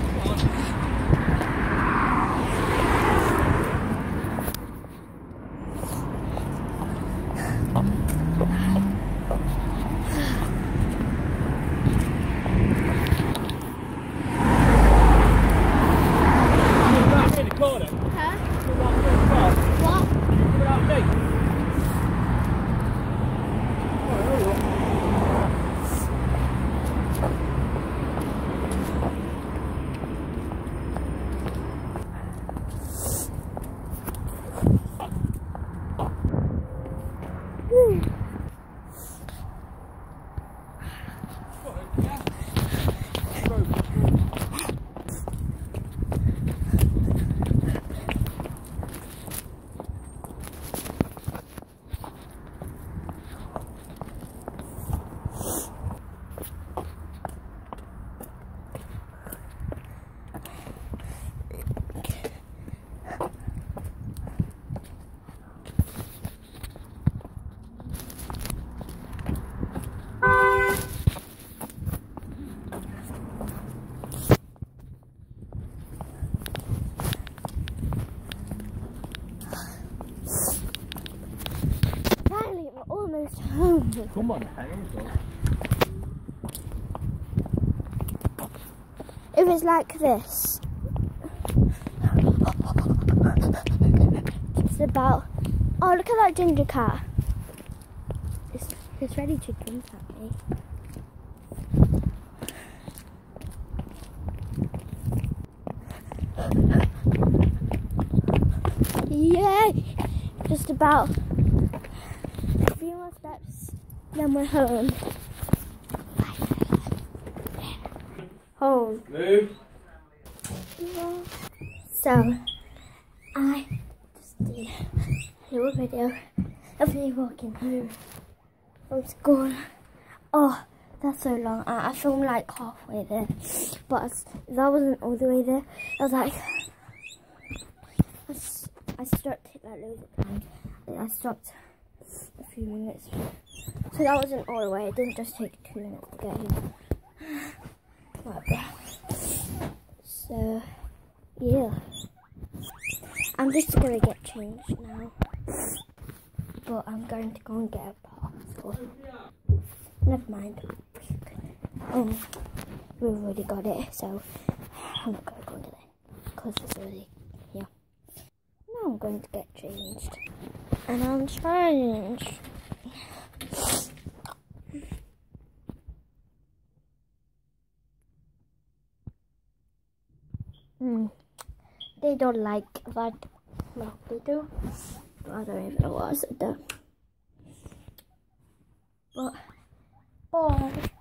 Almost home. Come on, hang on. If it's like this, it's about. Oh, look at that ginger cat. It's ready to jump at me. Yay! Just about. Few more steps, then we're home. Home. Move. So, I just did a little video of me walking home from school. Oh, that's so long. I filmed like halfway there, but that wasn't all the way there. I was like, I stopped it like loads of times. I stopped a few minutes, so that wasn't all the way. It didn't just take 2 minutes to get here. Whatever. So yeah, I'm just gonna get changed now, but I'm going to go and get a passport. Never mind. We've already got it, so I'm not gonna go today because it's already here. Now I'm going to get changed. And I'm changed. They don't like that. Well, they do. I don't even know what I said there. But, bye.